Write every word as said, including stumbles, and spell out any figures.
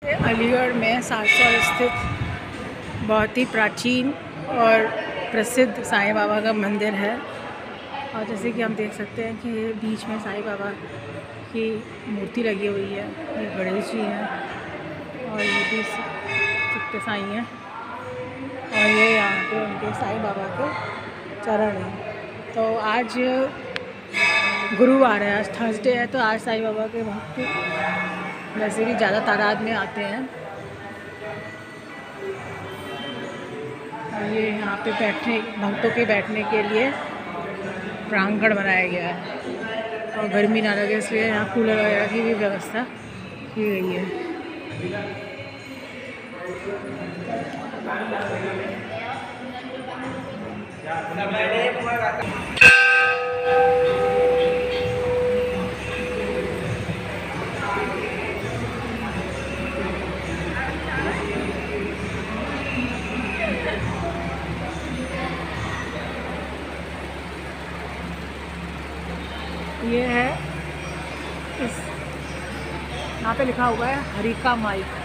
अलीगढ़ में सारस्वत स्थित बहुत ही प्राचीन और प्रसिद्ध साईं बाबा का मंदिर है। और जैसे कि हम देख सकते हैं कि बीच में साईं बाबा की मूर्ति लगी हुई है। ये गणेश जी हैं और ये भी सत्य साईं हैं और ये यहाँ पे उनके साईं बाबा के चरण हैं। तो आज गुरुवार है, आज थर्सडे है, तो आज साईं बाबा के भक्त वैसे भी ज़्यादा तादाद में आते हैं। और ये यहाँ पे बैठने भक्तों के बैठने के लिए प्रांगण बनाया गया है और गर्मी ना लगे इसलिए यहाँ कूलर वगैरह की भी व्यवस्था की गई है। ये है इस यहाँ पे लिखा हुआ है हरिका माइक।